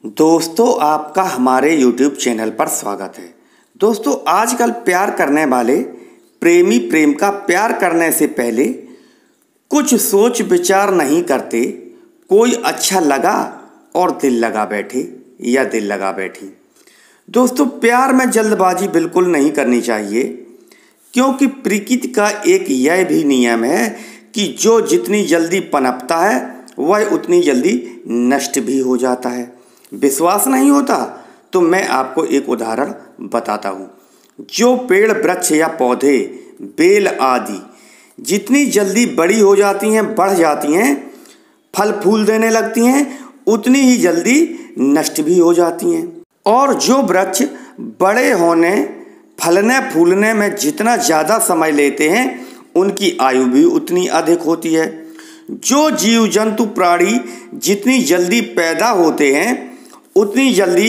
दोस्तों, आपका हमारे YouTube चैनल पर स्वागत है। दोस्तों, आजकल प्यार करने वाले प्रेमी प्रेम का प्यार करने से पहले कुछ सोच विचार नहीं करते। कोई अच्छा लगा और दिल लगा बैठे या दिल लगा बैठी। दोस्तों, प्यार में जल्दबाजी बिल्कुल नहीं करनी चाहिए, क्योंकि प्रकृति का एक यह भी नियम है कि जो जितनी जल्दी पनपता है वह उतनी जल्दी नष्ट भी हो जाता है। विश्वास नहीं होता तो मैं आपको एक उदाहरण बताता हूँ। जो पेड़, वृक्ष या पौधे, बेल आदि जितनी जल्दी बड़ी हो जाती हैं, बढ़ जाती हैं, फल फूल देने लगती हैं, उतनी ही जल्दी नष्ट भी हो जाती हैं। और जो वृक्ष बड़े होने, फलने फूलने में जितना ज़्यादा समय लेते हैं, उनकी आयु भी उतनी अधिक होती है। जो जीव जंतु प्राणी जितनी जल्दी पैदा होते हैं, उतनी जल्दी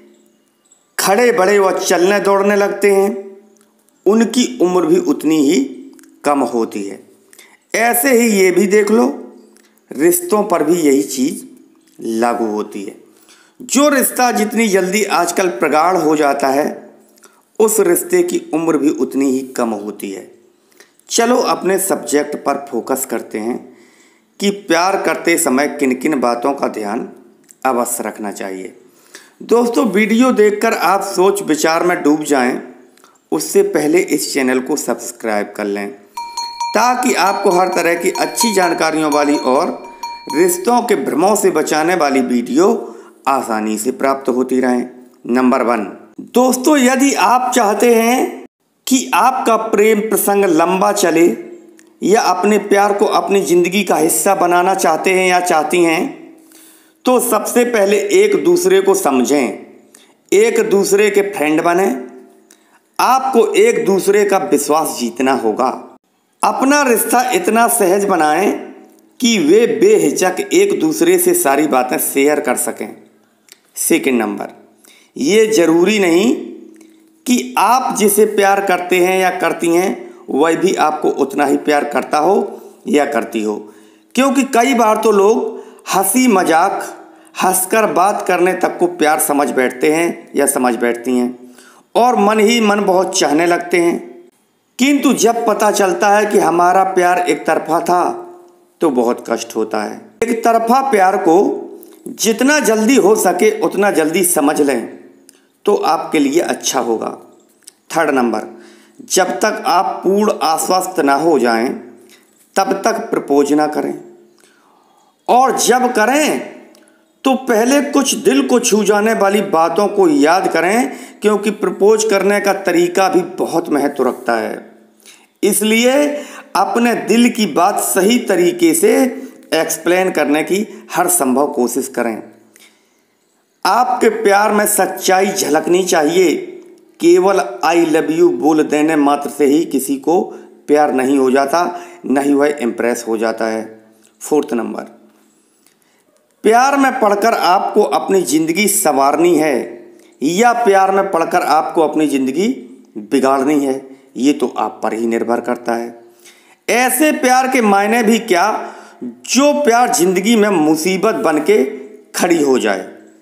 खड़े बड़े व चलने दौड़ने लगते हैं, उनकी उम्र भी उतनी ही कम होती है। ऐसे ही ये भी देख लो, रिश्तों पर भी यही चीज़ लागू होती है। जो रिश्ता जितनी जल्दी आजकल प्रगाढ़ हो जाता है, उस रिश्ते की उम्र भी उतनी ही कम होती है। चलो अपने सब्जेक्ट पर फोकस करते हैं कि प्यार करते समय किन किन बातों का ध्यान अवश्य रखना चाहिए। दोस्तों, वीडियो देखकर आप सोच विचार में डूब जाएं, उससे पहले इस चैनल को सब्सक्राइब कर लें, ताकि आपको हर तरह की अच्छी जानकारियों वाली और रिश्तों के भ्रमों से बचाने वाली वीडियो आसानी से प्राप्त होती रहें। नंबर 1, दोस्तों, यदि आप चाहते हैं कि आपका प्रेम प्रसंग लंबा चले या अपने प्यार को अपनी ज़िंदगी का हिस्सा बनाना चाहते हैं या चाहती हैं, तो सबसे पहले एक दूसरे को समझें, एक दूसरे के फ्रेंड बने। आपको एक दूसरे का विश्वास जीतना होगा। अपना रिश्ता इतना सहज बनाएं कि वे बेहिचक एक दूसरे से सारी बातें शेयर कर सकें। सेकंड नंबर, ये ज़रूरी नहीं कि आप जिसे प्यार करते हैं या करती हैं वह भी आपको उतना ही प्यार करता हो या करती हो, क्योंकि कई बार तो लोग हंसी मजाक, हंसकर बात करने तक को प्यार समझ बैठते हैं या समझ बैठती हैं और मन ही मन बहुत चाहने लगते हैं। किंतु जब पता चलता है कि हमारा प्यार एक तरफा था तो बहुत कष्ट होता है। एक तरफा प्यार को जितना जल्दी हो सके उतना जल्दी समझ लें तो आपके लिए अच्छा होगा। थर्ड नंबर, जब तक आप पूर्ण आश्वस्त ना हो जाएं, तब तक प्रपोज ना करें, और जब करें तो पहले कुछ दिल को छू जाने वाली बातों को याद करें, क्योंकि प्रपोज करने का तरीका भी बहुत महत्व रखता है। इसलिए अपने दिल की बात सही तरीके से एक्सप्लेन करने की हर संभव कोशिश करें। आपके प्यार में सच्चाई झलकनी चाहिए। केवल आई लव यू बोल देने मात्र से ही किसी को प्यार नहीं हो जाता, न ही वह इम्प्रेस हो जाता है। फोर्थ नंबर, प्यार में पढ़कर आपको अपनी ज़िंदगी संवारनी है या प्यार में पढ़कर आपको अपनी ज़िंदगी बिगाड़नी है, ये तो आप पर ही निर्भर करता है। ऐसे प्यार के मायने भी क्या, जो प्यार ज़िंदगी में मुसीबत बन के खड़ी हो जाए।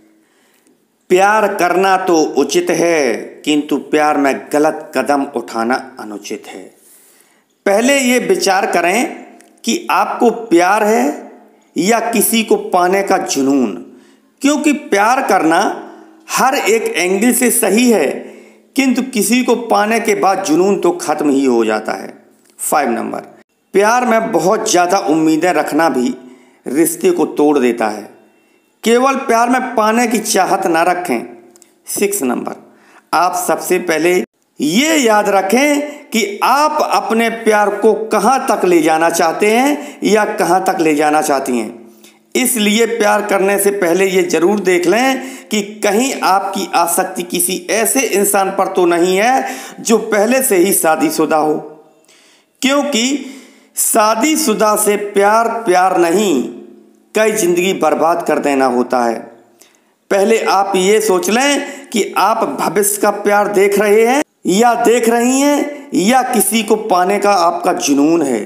प्यार करना तो उचित है, किंतु प्यार में गलत कदम उठाना अनुचित है। पहले ये विचार करें कि आपको प्यार है या किसी को पाने का जुनून, क्योंकि प्यार करना हर एक एंगल से सही है, किंतु किसी को पाने के बाद जुनून तो खत्म ही हो जाता है। 5 नंबर, प्यार में बहुत ज़्यादा उम्मीदें रखना भी रिश्ते को तोड़ देता है। केवल प्यार में पाने की चाहत ना रखें। 6 नंबर, आप सबसे पहले ये याद रखें कि आप अपने प्यार को कहाँ तक ले जाना चाहते हैं या कहाँ तक ले जाना चाहती हैं। इसलिए प्यार करने से पहले ये ज़रूर देख लें कि कहीं आपकी आसक्ति किसी ऐसे इंसान पर तो नहीं है जो पहले से ही शादीशुदा हो, क्योंकि शादीशुदा से प्यार नहीं, कई ज़िंदगी बर्बाद कर देना होता है। पहले आप ये सोच लें कि आप भविष्य का प्यार देख रहे हैं या देख रही हैं, या किसी को पाने का आपका जुनून है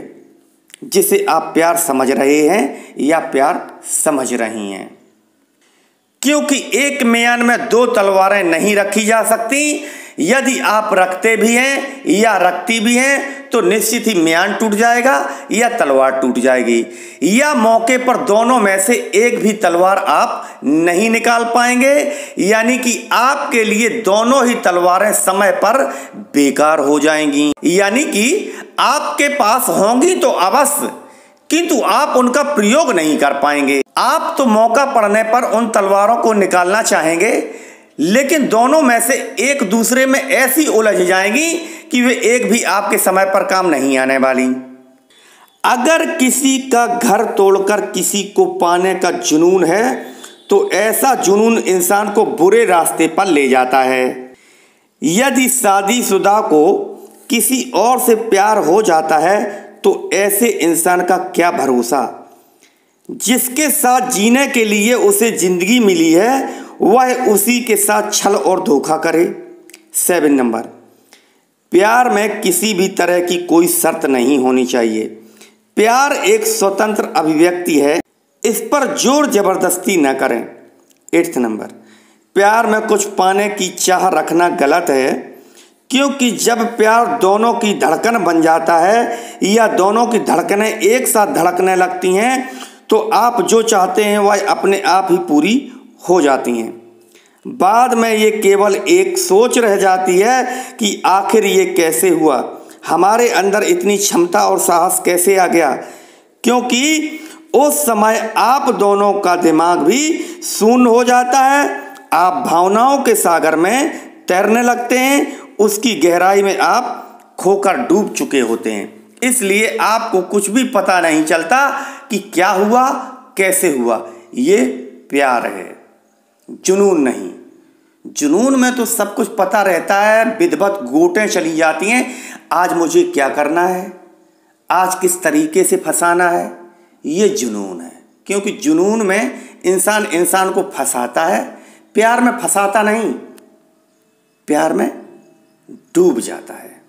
जिसे आप प्यार समझ रहे हैं या प्यार समझ रही हैं। क्योंकि एक म्यान में दो तलवारें नहीं रखी जा सकती। यदि आप रखते भी हैं या रखती भी हैं तो निश्चित ही म्यान टूट जाएगा या तलवार टूट जाएगी, या मौके पर दोनों में से एक भी तलवार आप नहीं निकाल पाएंगे। यानी कि आपके लिए दोनों ही तलवारें समय पर बेकार हो जाएंगी। यानी कि आपके पास होंगी तो अवश्य, किंतु आप उनका प्रयोग नहीं कर पाएंगे। आप तो मौका पड़ने पर उन तलवारों को निकालना चाहेंगे, लेकिन दोनों में से एक दूसरे में ऐसी उलझ जाएंगी कि वे एक भी आपके समय पर काम नहीं आने वाली। अगर किसी का घर तोड़कर किसी को पाने का जुनून है तो ऐसा जुनून इंसान को बुरे रास्ते पर ले जाता है। यदि शादीशुदा को किसी और से प्यार हो जाता है तो ऐसे इंसान का क्या भरोसा। जिसके साथ जीने के लिए उसे जिंदगी मिली है वह उसी के साथ छल और धोखा करे। 7 नंबर, प्यार में किसी भी तरह की कोई शर्त नहीं होनी चाहिए। प्यार एक स्वतंत्र अभिव्यक्ति है, इस पर जोर जबरदस्ती न करें। 8 नंबर, प्यार में कुछ पाने की चाह रखना गलत है, क्योंकि जब प्यार दोनों की धड़कन बन जाता है या दोनों की धड़कनें एक साथ धड़कने लगती हैं तो आप जो चाहते हैं वह अपने आप ही पूरी हो जाती हैं। बाद में ये केवल एक सोच रह जाती है कि आखिर ये कैसे हुआ, हमारे अंदर इतनी क्षमता और साहस कैसे आ गया, क्योंकि उस समय आप दोनों का दिमाग भी शून्य हो जाता है। आप भावनाओं के सागर में तैरने लगते हैं, उसकी गहराई में आप खोकर डूब चुके होते हैं। इसलिए आपको कुछ भी पता नहीं चलता कि क्या हुआ कैसे हुआ। ये प्यार है, जुनून नहीं। जुनून में तो सब कुछ पता रहता है, विधिवत गोटें चली जाती हैं, आज मुझे क्या करना है, आज किस तरीके से फंसाना है। ये जुनून है, क्योंकि जुनून में इंसान इंसान को फंसाता है, प्यार में फंसाता नहीं, प्यार में डूब जाता है।